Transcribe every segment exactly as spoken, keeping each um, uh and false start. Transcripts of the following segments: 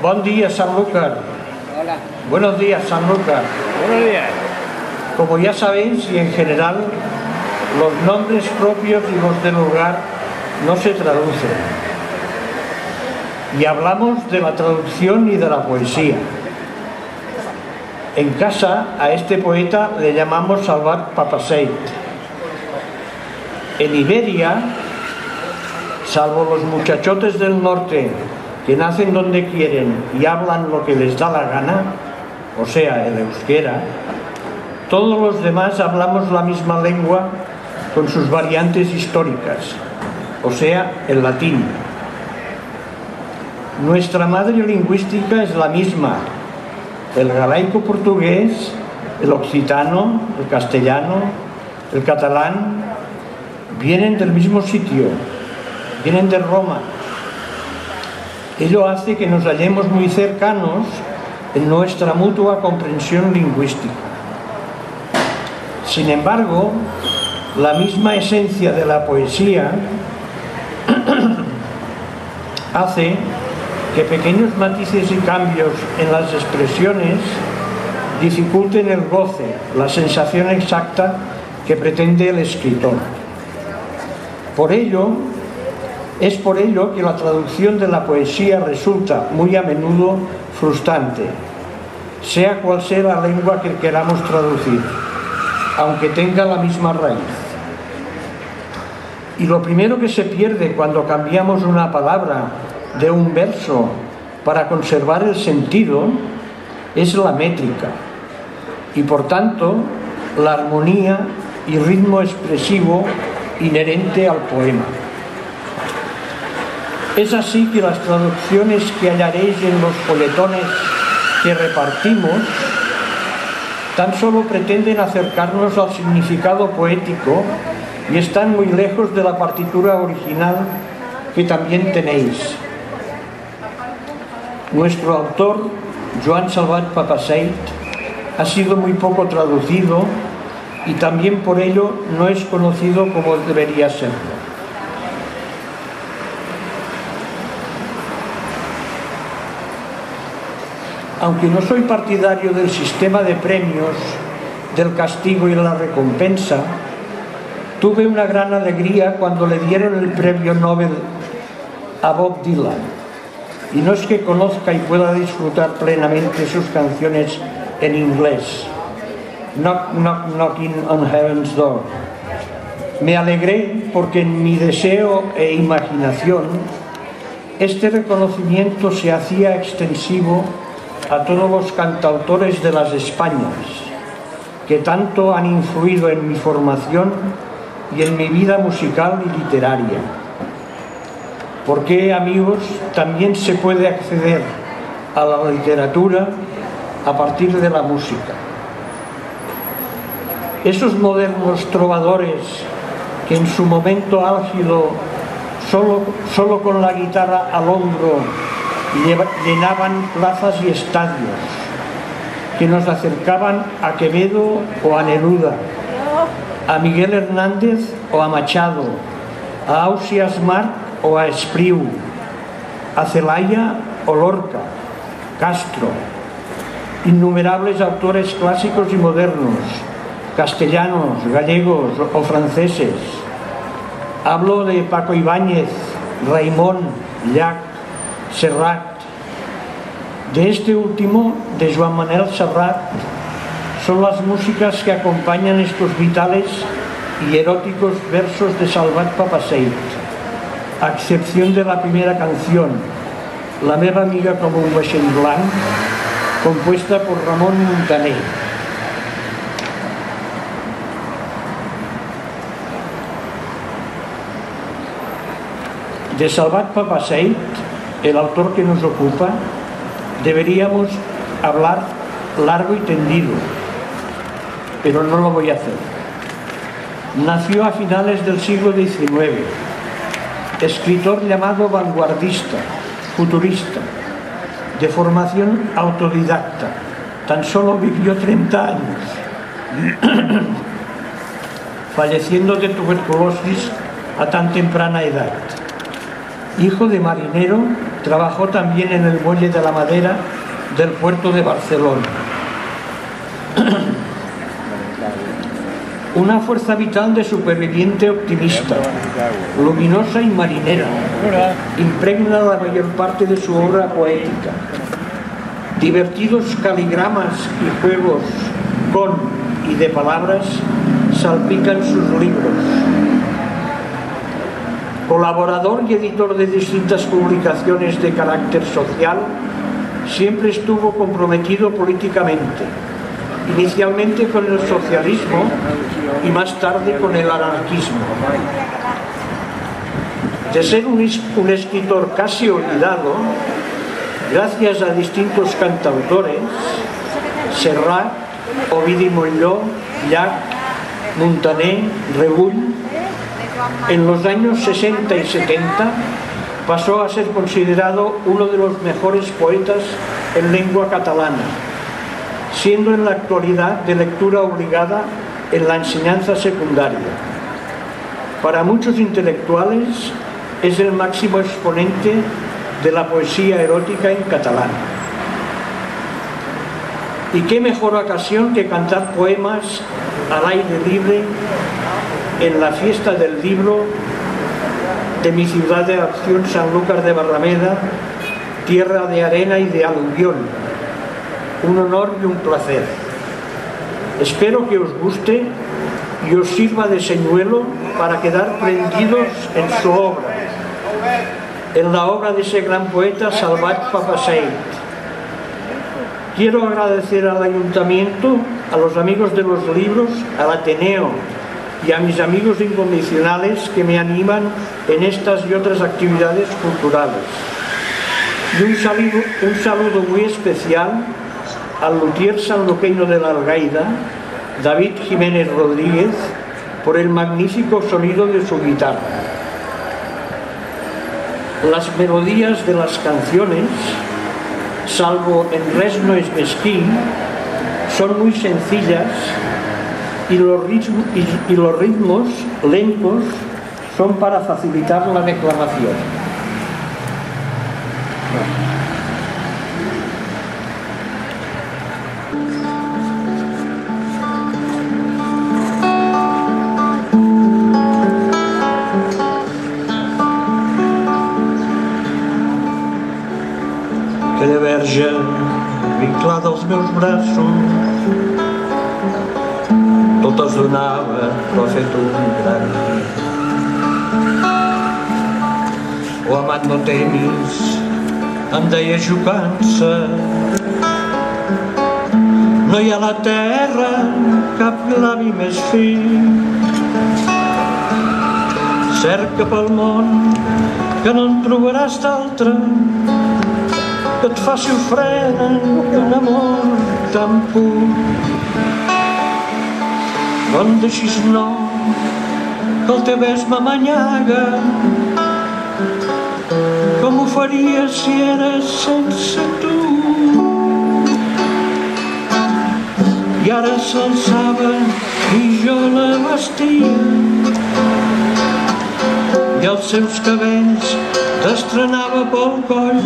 Buen día, Sanlúcar. Hola. Buenos días, Sanlúcar. Buenos días. Como ya sabéis, y en general, los nombres propios y los del lugar no se traducen. Y hablamos de la traducción y de la poesía. En casa, a este poeta le llamamos Salvat Papasseit. En Iberia, salvo los muchachotes del norte que nacen donde quieren y hablan lo que les da la gana, o sea, el euskera, todos los demás hablamos la misma lengua con sus variantes históricas, o sea, el latín. Nuestra madre lingüística es la misma: el galaico portugués, el occitano, el castellano, el catalán, vienen del mismo sitio, vienen de Roma. Ello hace que nos hallemos muy cercanos en nuestra mutua comprensión lingüística. Sin embargo, la misma esencia de la poesía hace que pequeños matices y cambios en las expresiones dificulten el goce, la sensación exacta que pretende el escritor. Por ello, es por ello que la traducción de la poesía resulta muy a menudo frustrante, sea cual sea la lengua que queramos traducir, aunque tenga la misma raíz. Y lo primero que se pierde cuando cambiamos una palabra de un verso para conservar el sentido es la métrica y, por tanto, la armonía y ritmo expresivo inherente al poema. Es así que las traducciones que hallaréis en los folletones que repartimos tan solo pretenden acercarnos al significado poético y están muy lejos de la partitura original que también tenéis. Nuestro autor, Joan Salvat Papasseit, ha sido muy poco traducido y también por ello no es conocido como debería serlo. Aunque no soy partidario del sistema de premios, del castigo y la recompensa, tuve una gran alegría cuando le dieron el premio Nobel a Bob Dylan. Y no es que conozca y pueda disfrutar plenamente sus canciones en inglés. Knock, knock, knocking on heaven's door. Me alegré porque en mi deseo e imaginación este reconocimiento se hacía extensivo a todos los cantautores de las Españas, que tanto han influido en mi formación y en mi vida musical y literaria. Porque, amigos, también se puede acceder a la literatura a partir de la música. Esos modernos trovadores que en su momento álgido, solo, solo con la guitarra al hombro, llenaban plazas y estadios, que nos acercaban a Quevedo o a Neruda, a Miguel Hernández o a Machado, a Ausias Marc o a Espriu, a Celaya o Lorca, Castro, innumerables autores clásicos y modernos, castellanos, gallegos o franceses. Hablo de Paco Ibáñez, Raimon, Llach, Serrat. De este último, de Joan Manuel Serrat, son las músicas que acompañan estos vitales y eróticos versos de Salvat Papasseit, a excepción de la primera canción, La meva amiga com un vaixell blanc, compuesta por Ramón Muntaner. De Salvat Papasseit, el autor que nos ocupa, deberíamos hablar largo y tendido, pero no lo voy a hacer. Nació a finales del siglo diecinueve, escritor llamado vanguardista, futurista, de formación autodidacta, tan solo vivió treinta años, falleciendo de tuberculosis a tan temprana edad. Hijo de marinero, trabajó también en el muelle de la madera del puerto de Barcelona. Una fuerza vital de superviviente optimista, luminosa y marinera, impregna la mayor parte de su obra poética. Divertidos caligramas y juegos con y de palabras salpican sus libros. Colaborador y editor de distintas publicaciones de carácter social, siempre estuvo comprometido políticamente, inicialmente con el socialismo y más tarde con el anarquismo. De ser un, un escritor casi olvidado, gracias a distintos cantautores, Serrat, Ovidi Molló, Llach, Muntaner, Rebull, en los años sesenta y setenta pasó a ser considerado uno de los mejores poetas en lengua catalana, siendo en la actualidad de lectura obligada en la enseñanza secundaria. Para muchos intelectuales es el máximo exponente de la poesía erótica en catalán. Y qué mejor ocasión que cantar poemas al aire libre en la fiesta del libro de mi ciudad de adopción, Sanlúcar de Barrameda, tierra de arena y de aluvión. Un honor y un placer. Espero que os guste y os sirva de señuelo para quedar prendidos en su obra, en la obra de ese gran poeta Salvat Papasseit. Quiero agradecer al Ayuntamiento, a los amigos de los libros, al Ateneo y a mis amigos incondicionales que me animan en estas y otras actividades culturales. Y un saludo, un saludo muy especial al luthier sanluqueño de la Algaida, David Jiménez Rodríguez, por el magnífico sonido de su guitarra. Las melodías de las canciones, salvo en Res no es mezquí, son muy sencillas y los ritmos, y, y los ritmos lentos son para facilitar la declamación. Aquella verge vinclada als meus braços, tot es donava però fet un gran. O amat no temis, em deia jugant-se, no hi ha a la terra cap l'avi més fi. Cerca pel món que no en trobaràs d'altre, que et faci ofrena d'un amor tan pur. No em deixis, no, que el teu bes m'amanyaga, com ho faria si eres sense tu. I ara s'alçava i jo la vestia, i els seus cabells t'estrenava pel coll.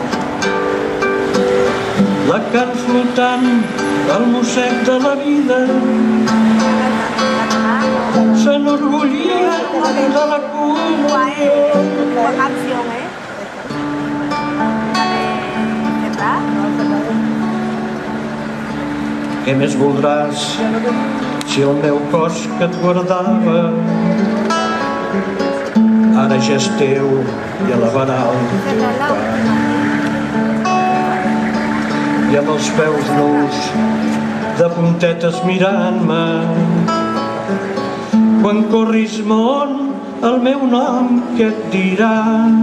La carn flotant del mossec de la vida s'enorgullia de la comunió. Què més voldràs si el meu cos que et guardava ara ja és teu i elevarà el teu pare. I amb els peus nus de puntetes mirant-me, quan corris món el meu nom què et dirà?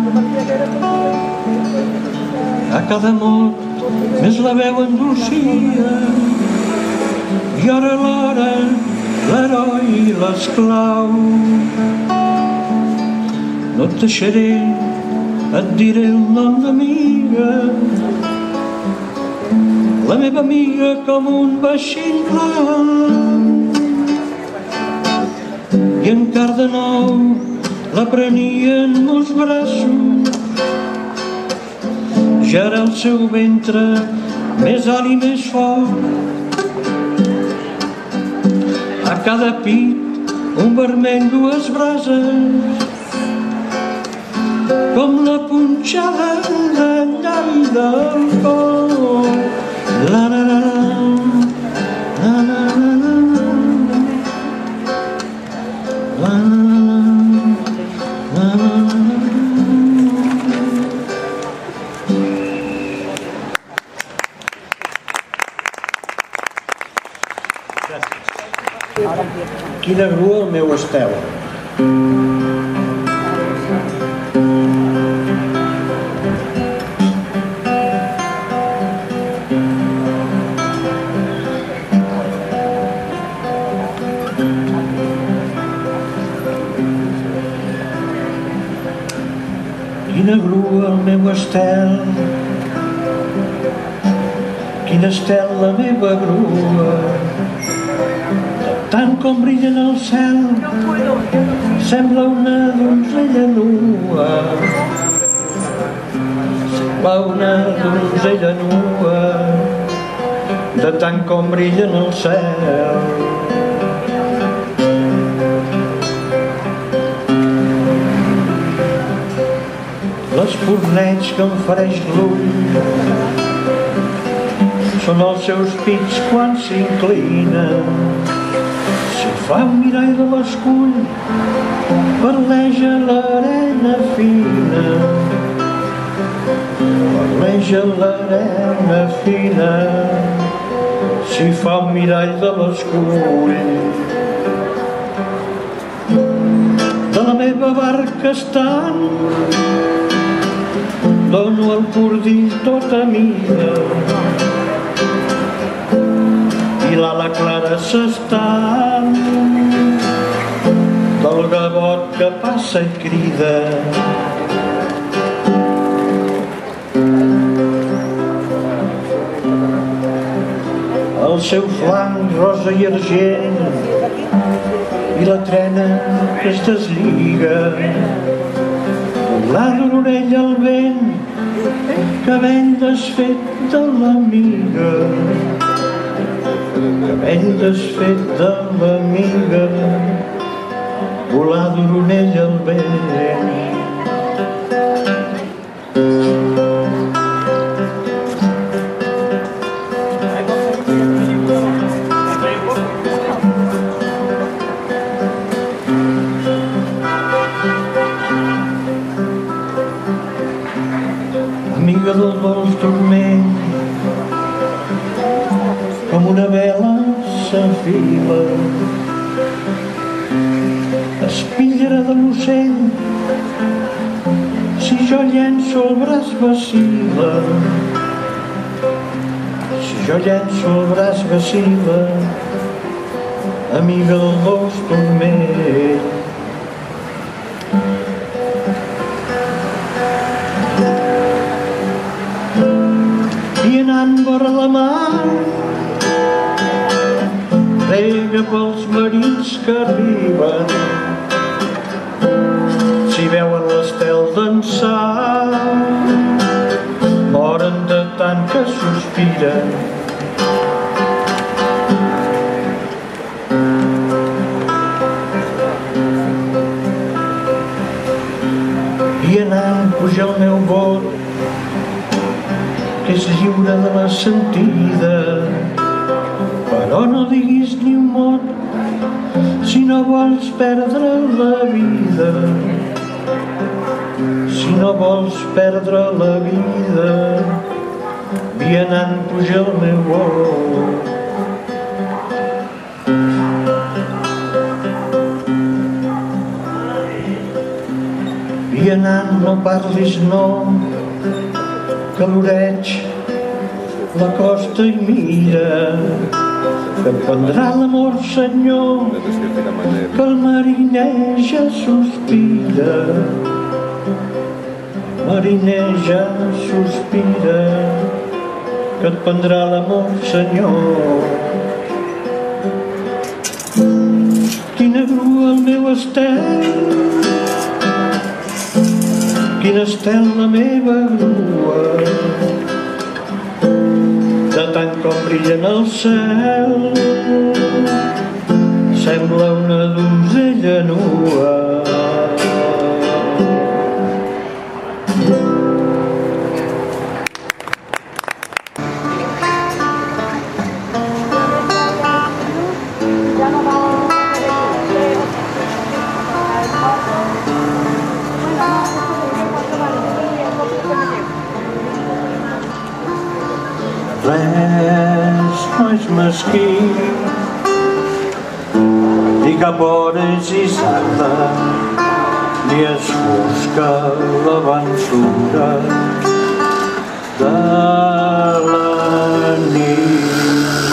A cada mot més la veu endolcia, i ara l'hora l'heroi i l'esclau. No et deixaré, et diré el nom d'amiga, la meva amiga com un vaixell blanc. I encara de nou la prenia en meus braços, ja era el seu ventre més alt i més fort. A cada pit un vermell, dues brases, com la punxada de llall del cor. La la la la, la la la la, la la la la, la la la. Quina grua el meu estel. Quina grua el meu estel, quin estel la meva grua, tant com brilla en el cel, sembla una donzella nua, sembla una donzella nua, de tant com brilla en el cel. L'espurneig que em fareix l'ull són els seus pits quan s'inclinen. Si fa un mirall de l'escull, parleja l'arena fina, parleja l'arena fina. Si fa un mirall de l'escull, de la meva barca estant, dono el cordill tota mida, i l'ala clara s'estan del gavot que passa i crida. El seu flanc rosa i argent i la trena que es deslliga, volar d'orella al vent, cabell desfet de l'amiga, cabell desfet de l'amiga, volar d'orella al vent. Amiga del dolç dorment, com una vela s'enfila, espitllera de l'ocell, si jo llenço el braç vacil·la, si jo llenço el braç vacil·la, amiga del dolç dorment. I anant vora la mar, rega pels marins que arriben, si veuen l'estel dansar, moren de tant que sospiren. I anant puja el meu bot, que és lliure de la sentida, però no diguis ni un mot si no vols perdre la vida, si no vols perdre la vida. Vianant puja el meu bot. Vianant, no parlis, no, que l'oreig la costa i mira, que em prendrà l'amor, senyor, que el mariner ja sospira, mariner ja sospira, que et prendrà l'amor, senyor. Quina grua el meu estel, quina estel la meva grua, de tant com brilla en el cel, sembla una donzella nua. Res no és mesquí ni cap hora és isarda, ni és fosca la vençuda de la nit.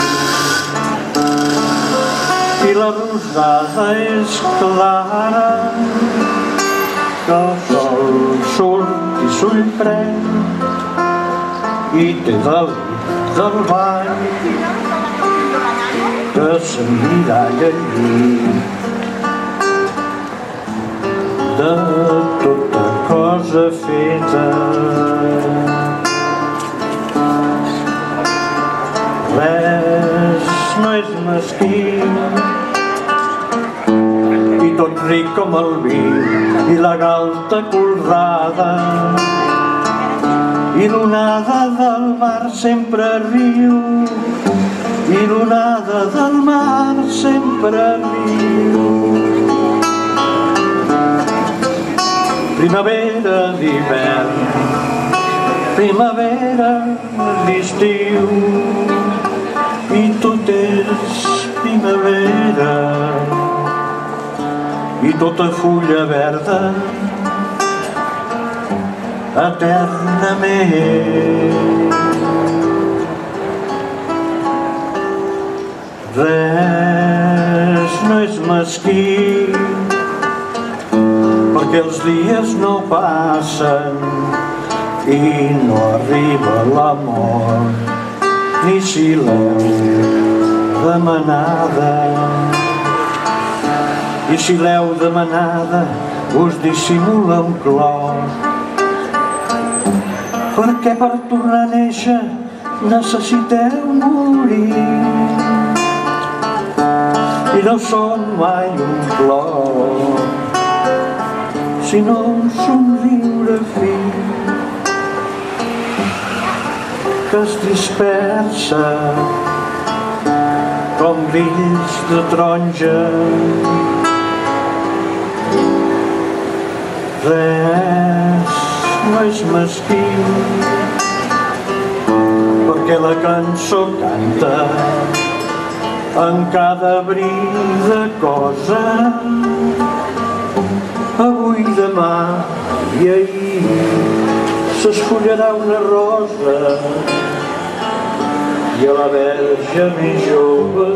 I la rosada és clara, que el sol surt i s'ull pren i té del del bany que s'emmiralla allí de tota cosa feta. Res no és mesquí i tot ric com el vi i la galta colrada, i l'onada del mar sempre riu, i l'onada del mar sempre riu. Primavera d'hivern, primavera d'estiu, i tot és primavera, i tota fulla verda eternament. Res no és mesquí, perquè els dies no passen i no arriba la mort, ni si l'heu demanada. I si l'heu demanada us dissimula un clor, perquè per tornar a néixer necessiteu morir. I no són mai un plor, sinó un somriure fi que es dispersa com grills de taronja. Res no és mesquí, perquè la cançó canta en cada bri de cosa, avui, demà i ahir s'escollarà una rosa i a la verge més jove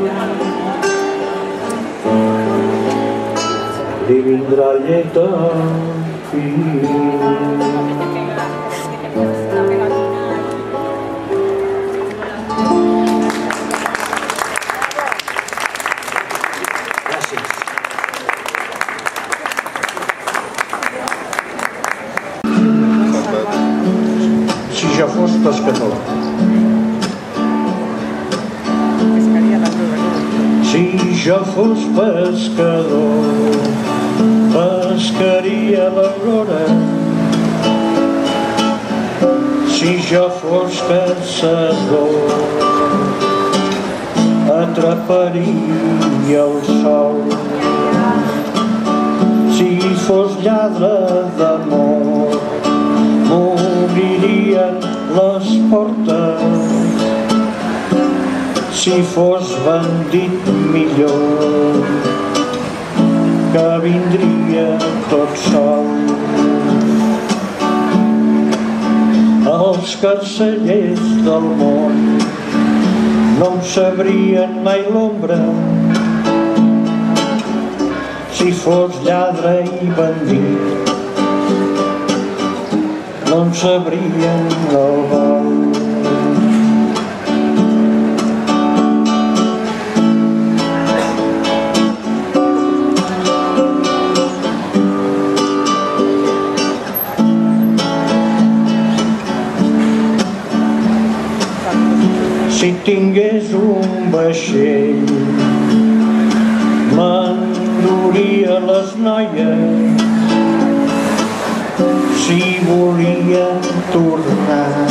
li vindrà el llet al fill. Si jo fos pescador. Si jo fos pescador, pescaria l'aurora. Si jo fos caçador, atraparia el sol. Si fos lladre d'amor, m'obririen les portes. Si fos bandit millor, que vindria tot sol. Els carcellers del món no em sabrien mai l'ombra. Si fos lladre i bandit, no em sabrien el vol. vaixell. M'enduria les noies si volien tornar,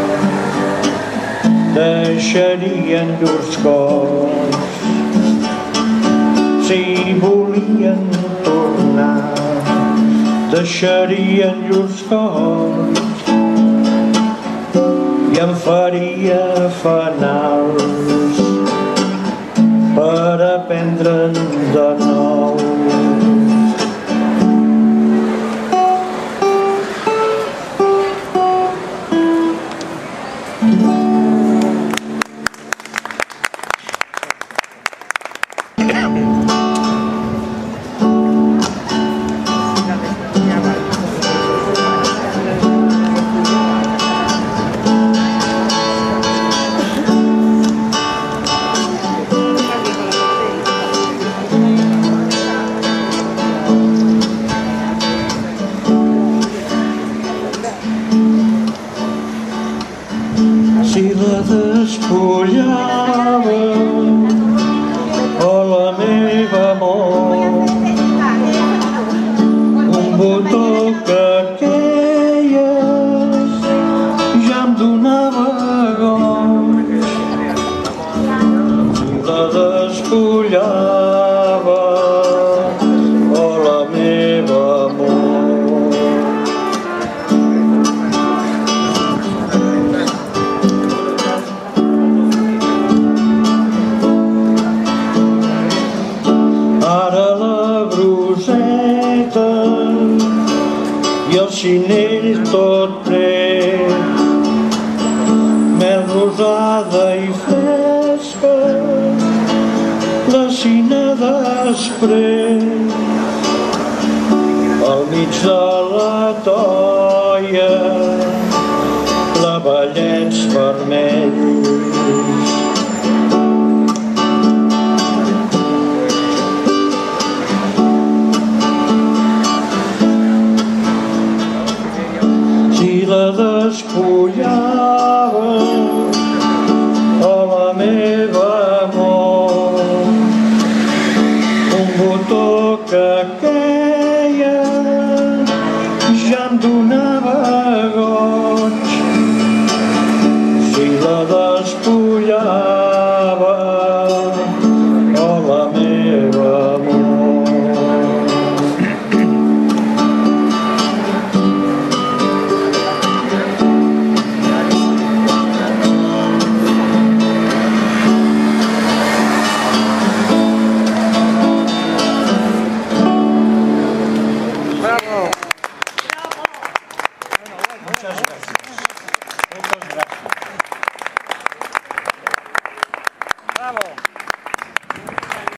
deixarien llurs cors si volien tornar, deixarien llurs cors i em faria fanals per aprendre'n de nou. Si la despullava, oh la meva amor, un botó que queies ja em donava goig. Si la despullava, oh la meva amor, ara la bruseta i el xinell tot pret, mel rosada i fresca, la cina desprès, al mig de la toia, clavellets vermells. Si la despullava, oh la meva amor, un botó que queia ja em donava goig. Si la despullava, oh la meva amor. Muchas gracias.